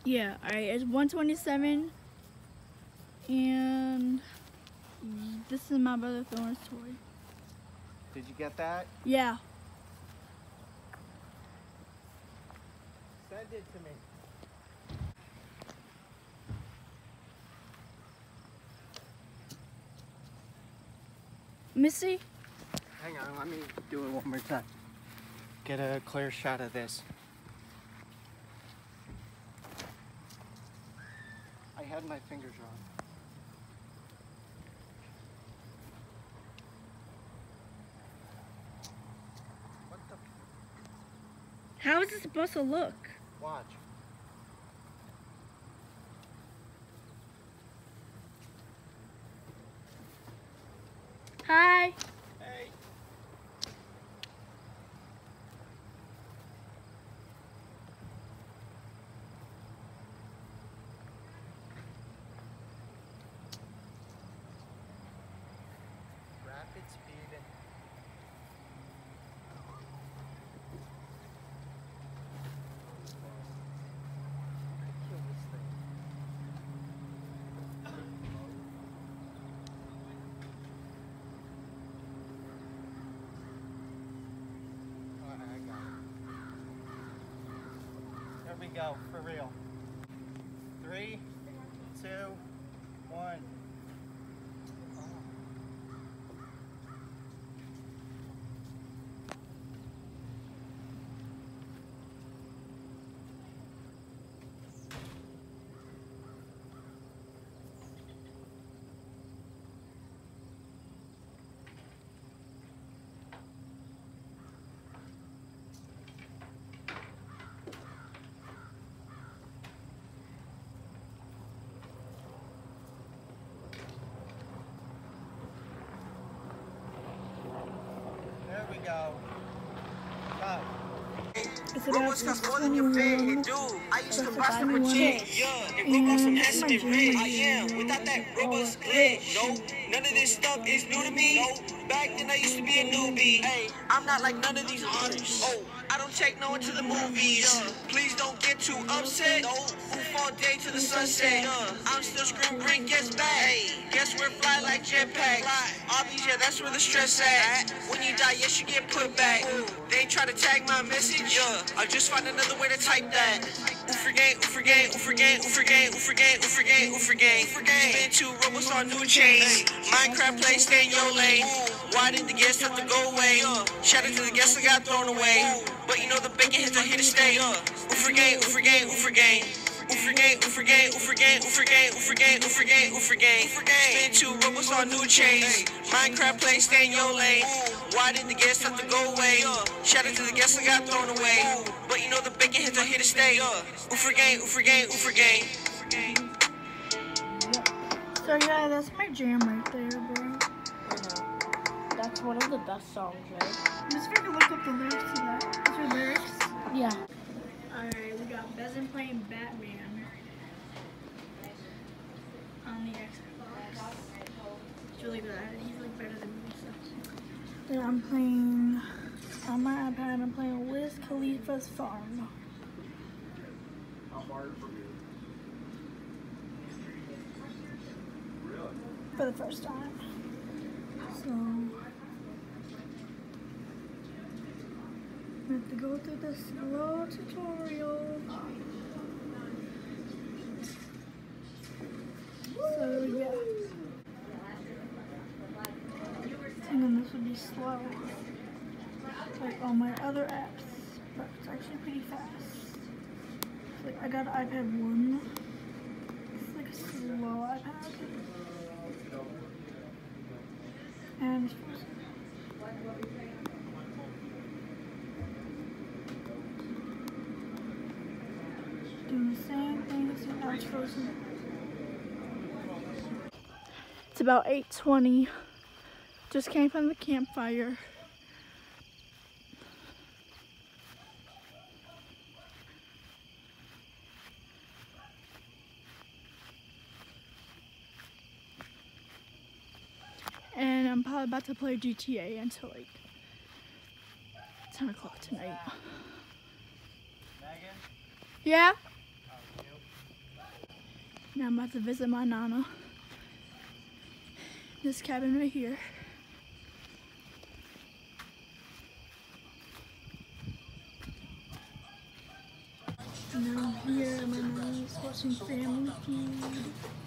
Yeah, alright, it's 127. And this is my brother Thorn's toy. Did you get that? Yeah. Send it to me. Missy? Hang on, let me do it one more time. Get a clear shot of this. I had my fingers wrong. What the? How is it supposed to look? Watch. Hi. Hey. Rapid speeding. Kill this thing. Alright, I got it. There we go, for real. 3, 2, 1. There we go. Go. It's about 21. I used to That's bust about them with 21 chicks. Yeah, and And roll some this is acid my and red. junior I am. year. Without that Oh, rubber it's split. rich. No, none of this stuff is new to me. No, back then I used to be a newbie. Hey, I'm not like none of these others. Oh, I don't take no one to the movies. Please don't get too upset. No, move all day to the sunset. I'm still screaming, bring guess back. Hey, guess we're fly like jetpacks. All these, yeah, that's where the stress at. When you die, yes, you get put back. They try to tag my message. I'll just find another way to type that. Forget. Spin 2 robots on new chains. Minecraft play, stay in your lane. Why did the guests have to go away? Shout out to the guests that got thrown away. But you know the bacon hits are here to stay. Forget. Spin 2 robots on new chains. Minecraft play, stay in your lane. Why did the guests have to go away? Shout out to the guests that got thrown away. But you know the bacon hits are here to stay. Forget. So yeah, that's my jam right there, bro. That's one of the best songs, right? I'm just gonna look up the lyrics to that. What's your lyrics? Yeah. Alright, we got Bezin playing Batman on the Xbox. It's really good. He's like better than me, so. Then I'm playing on my iPad. I'm playing Wiz Khalifa's Farm. For the first time. So we have to go through this slow tutorial. So yeah. And then this would be slow. Like all my other apps. But it's actually pretty fast. Like I got an iPad 1. It's like a slow iPad. And it's frozen. Doing the same thing, so now it's frozen. It's about 8:20. Just came from the campfire. And I'm probably about to play GTA until like 10 o'clock tonight. Megan? Yeah? Oh, you? Now I'm about to visit my Nana. This cabin right here. Now I'm here, my Nana's watching Family Feud.